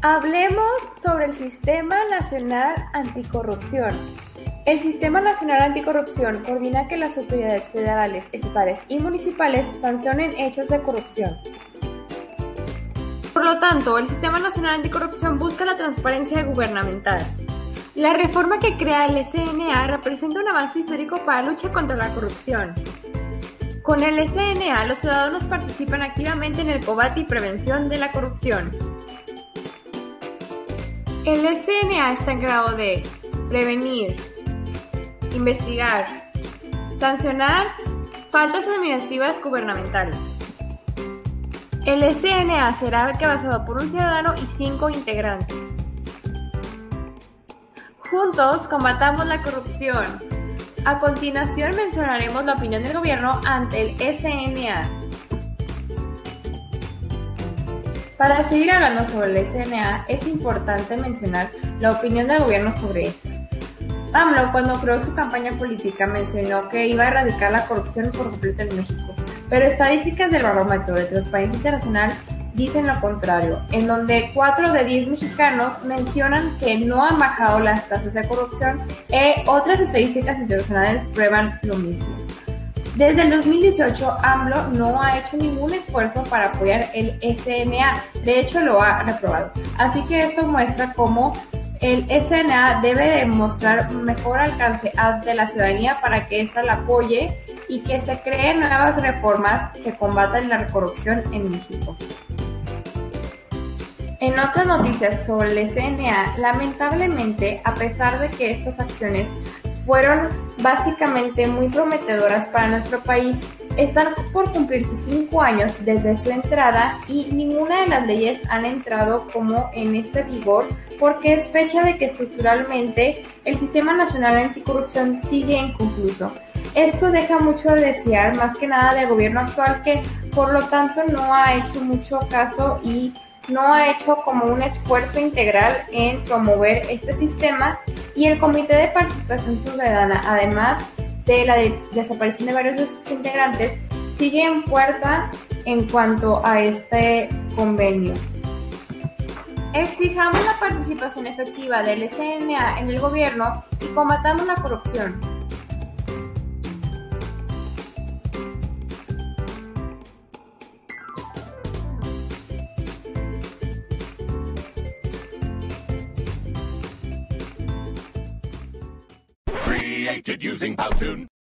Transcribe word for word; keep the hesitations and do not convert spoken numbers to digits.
Hablemos sobre el Sistema Nacional Anticorrupción. El Sistema Nacional Anticorrupción coordina que las autoridades federales, estatales y municipales sancionen hechos de corrupción. Por lo tanto, el Sistema Nacional Anticorrupción busca la transparencia gubernamental. La reforma que crea el S N A representa un avance histórico para la lucha contra la corrupción. Con el S N A, los ciudadanos participan activamente en el combate y prevención de la corrupción. El S N A está encargado de prevenir, investigar, sancionar faltas administrativas gubernamentales. El S N A será encabezado por un ciudadano y cinco integrantes. Juntos combatamos la corrupción. A continuación mencionaremos la opinión del gobierno ante el S N A. Para seguir hablando sobre el S N A, es importante mencionar la opinión del gobierno sobre esto. AMLO, cuando creó su campaña política, mencionó que iba a erradicar la corrupción por completo en México, pero estadísticas del Barómetro de Transparencia Internacional dicen lo contrario, en donde cuatro de diez mexicanos mencionan que no han bajado las tasas de corrupción e otras estadísticas internacionales prueban lo mismo. Desde el dos mil dieciocho, AMLO no ha hecho ningún esfuerzo para apoyar el S N A, de hecho lo ha reprobado. Así que esto muestra cómo el S N A debe demostrar un mejor alcance ante la ciudadanía para que ésta la apoye y que se creen nuevas reformas que combatan la corrupción en México. En otras noticias sobre el S N A, lamentablemente, a pesar de que estas acciones fueron básicamente muy prometedoras para nuestro país, están por cumplirse cinco años desde su entrada y ninguna de las leyes han entrado como en este vigor porque es fecha de que estructuralmente el Sistema Nacional Anticorrupción sigue inconcluso. Esto deja mucho a desear, más que nada del gobierno actual, que por lo tanto no ha hecho mucho caso y no ha hecho como un esfuerzo integral en promover este sistema, y el Comité de Participación Ciudadana, además de la de desaparición de varios de sus integrantes, sigue en puerta en cuanto a este convenio. Exijamos la participación efectiva del S N A en el gobierno y combatamos la corrupción. Created using Powtoon.